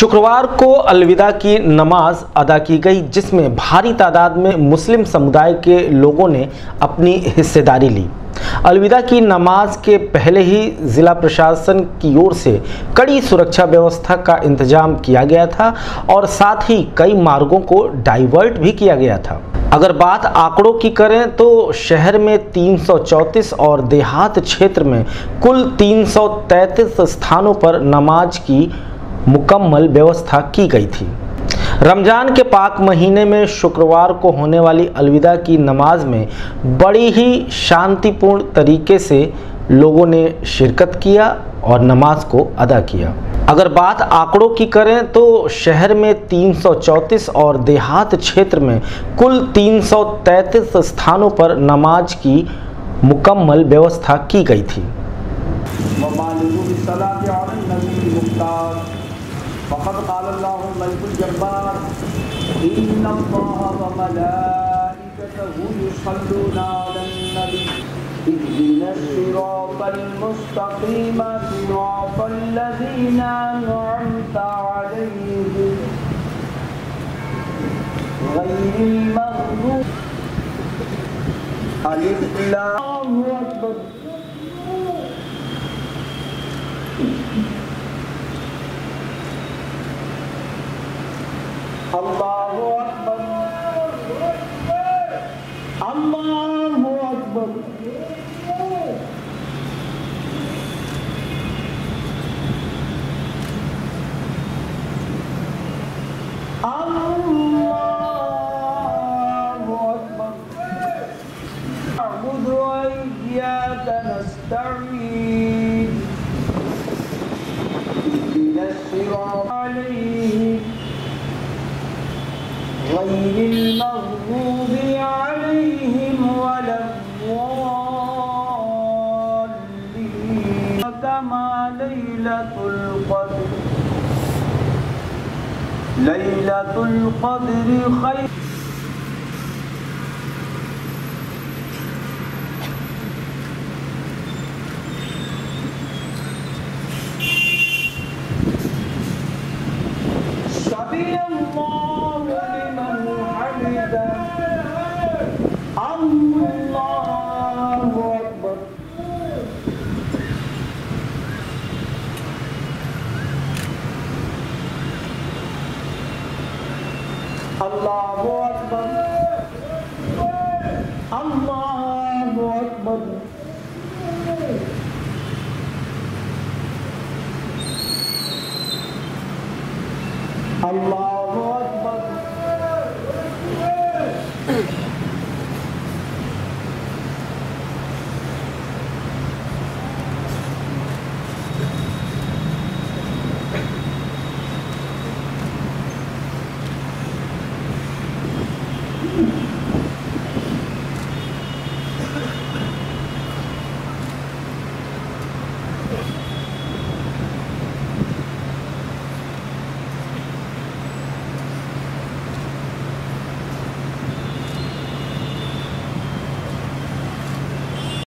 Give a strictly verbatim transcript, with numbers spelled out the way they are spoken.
शुक्रवार को अलविदा की नमाज अदा की गई, जिसमें भारी तादाद में मुस्लिम समुदाय के लोगों ने अपनी हिस्सेदारी ली। अलविदा की नमाज के पहले ही जिला प्रशासन की ओर से कड़ी सुरक्षा व्यवस्था का इंतजाम किया गया था और साथ ही कई मार्गों को डाइवर्ट भी किया गया था। अगर बात आंकड़ों की करें तो शहर में तीन सौ चौंतीस और देहात क्षेत्र में कुल तीन सौ तैंतीस स्थानों पर नमाज की मुकम्मल व्यवस्था की गई थी। रमजान के पाक महीने में शुक्रवार को होने वाली अलविदा की नमाज में बड़ी ही शांतिपूर्ण तरीके से लोगों ने शिरकत किया और नमाज को अदा किया। अगर बात आंकड़ों की करें तो शहर में तीन सौ चौंतीस और देहात क्षेत्र में कुल तीन सौ तैंतीस स्थानों पर नमाज की मुकम्मल व्यवस्था की गई थी। अल्लाहु अकबर, अल्लाहु अकबर, अल्लाहु अकबर। नअबुदु व इय्याका नस्तईन, इहदिनस सिरातल अलैहिम गैरिल मग़ज़ूबि अलैहिम वलद्दॉल्लीन। कमा लैलतुल क़द्र, लैलतुल क़द्रि खैर। अल्लाहु अकबर, अल्लाहु अकबर, अल्लाहु अकबर।